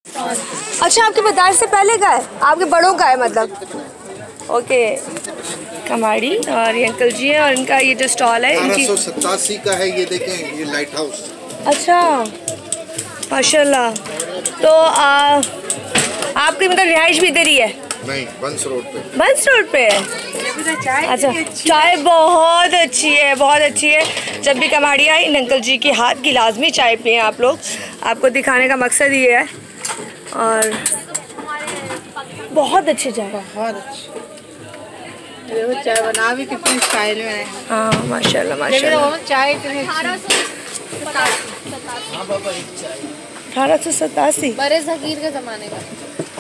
अच्छा, आपके बताए से पहले का है, आपके बड़ों का है मतलब? ओके, कमाड़ी और ये अंकल जी हैं और इनका ये जो स्टॉल है 1887 का है। ये देखें, ये लाइट हाउस। अच्छा, माशाल्लाह। तो आपकी मतलब रिहाइश भी इधर ही है? नहीं, बंस रोड पे। बंस रोड पे है? अच्छा, चाय बहुत अच्छी है, बहुत अच्छी है। जब भी कमाड़ी आए इन अंकल जी की हाथ की लाजमी चाय पिए आप लोग। आपको दिखाने का मकसद ये है। और बहुत अच्छी चाय, बहुत अच्छी। देखो चाय बना भी कितनी स्टाइल में है। हाँ माशाल्लाह माशाल्लाह। चाय इतनी 1887 बड़े ज़कीर के ज़माने का।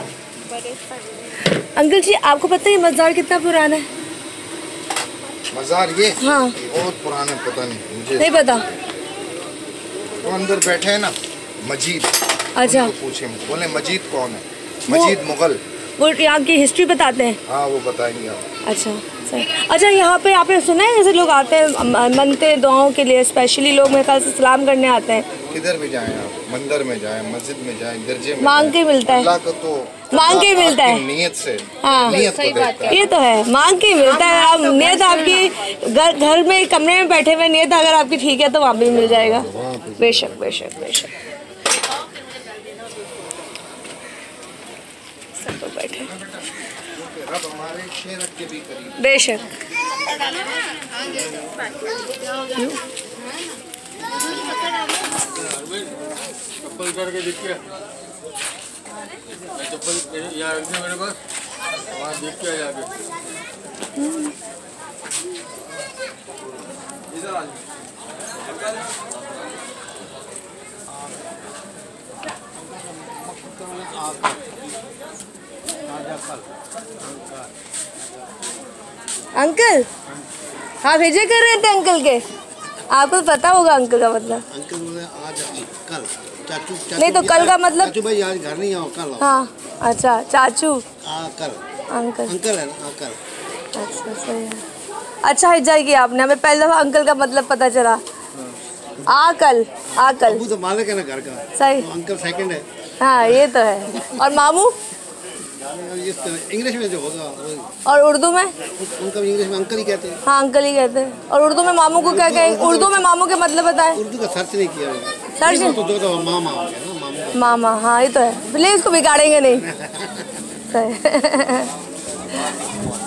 अंकल जी, आपको पता है ये मज़ार कितना पुराना है? मज़ार ये? हाँ, बहुत पुराना, पता नहीं मुझे। नहीं पता। वो अंदर बैठे हैं ना मजीद। अच्छा, पूछे, बोले मजीद कौन है? मजीद मुगल। वो यहाँ की हिस्ट्री बताते हैं? हाँ, वो बताएंगे आप। अच्छा सही। अच्छा, यहाँ पे आपने सुना है जैसे लोग आते हैं मनते दुआओं के लिए, स्पेशली लोग मेरे ख्याल से सलाम करने आते हैं? किधर भी जाएं आप, मंदिर में जाएं, मस्जिद में जाएं, गिरजे में मांग के मिलता है। अल्लाह को तो मांग के मिलता है, नियत से। हाँ नियत को देखता है। ये तो है, मांग के मिलता है। आप नियत आपकी घर में कमरे में बैठे हुए नियत अगर आपकी ठीक है तो वहाँ भी मिल जाएगा। बेशक बेशक बेशक। सब तो बैठे बेशक। चप्पल करके देखिए, चप्पल यहाँ रख दे मेरे पास, वहाँ देख के आगे। अंकल, हाँ भेजे कर रहे थे अंकल के? आपको पता होगा अंकल का मतलब? अंकल बोले आज कल। चाचू, चाचू नहीं तो कल का मतलब? चाचू भाई आज घर नहीं आओ, कल आओ। हाँ अच्छा, चाचू कल। अंकल, अंकल है ना, कल। अच्छा सही है। अच्छा हिज्जा किया आपने, हमें पहले दफा अंकल का मतलब पता चला। आकल, आकल। अबू तो मालिक है ना घर का, सही। तो अंकल सेकंड है। हाँ ये तो है। और मामू? इंग्लिश में जो होगा और उर्दू में? उनका भी इंग्लिश में अंकल ही कहते हैं। हाँ अंकल ही कहते हैं। और उर्दू में मामू को क्या कहें? उर्दू में मामू के मतलब बताएं। उर्दू का सर्च नहीं किया, सर्च तो दो मामा हो गया ना, मामा। मामा, हाँ ये तो है, प्लीज इसको बिगाड़ेंगे नहीं। सही।